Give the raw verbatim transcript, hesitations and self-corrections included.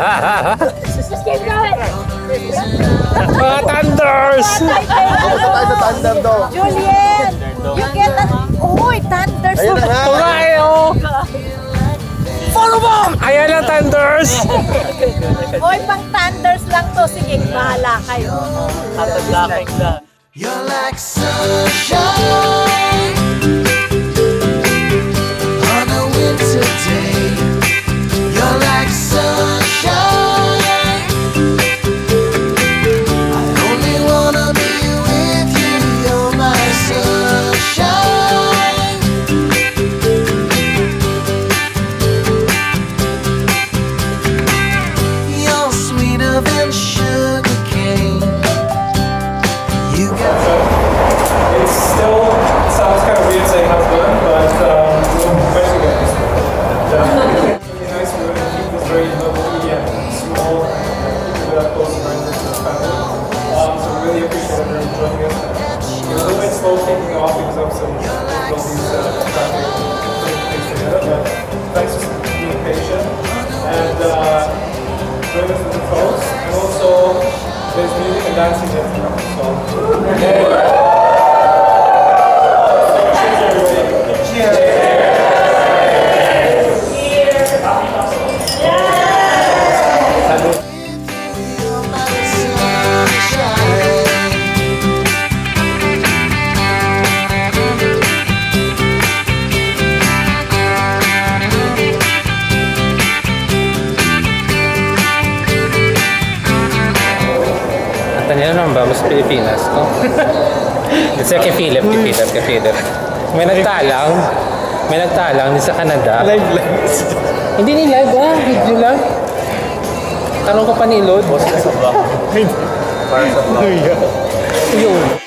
Keep going. Mga Thunders! Punta tayo sa Thunder do. Juliet, you get an... Uy, Thunders. Ayun na nga. Tumae oh! Follow mo! Ayan ang Thunders! Uy, pang Thunders lang to. Sige, bahala kayo. Tataglaking na. You're like sunshine on a winter day. You're like sunshine. I only wanna be with you. You're my sunshine. You're sweeter than sugar cane. You got It's still, it sounds kind of weird saying how's it going, but um, we're eventually getting used to it. And, uh, it's really nice, we're going to keep this very lovely and small, and keep it up close and friends and family. Um, so we really appreciate everyone joining us. It was a little bit slow kicking off because of some difficulties uh, traffic putting things together, but thanks for being patient and uh, join us with the toast. And also, there's music and dancing yet to come, so. Yeah. Tanya naman ba? Mas Pilipinas, no? Kasi kay Philip, kay Philip, kay Philip. May nagtalang. May nagtalang din sa Canada. Live live. Hindi ni live ah, video lang. Tanong ko pa ni Lord. Para sa vlog. Yun.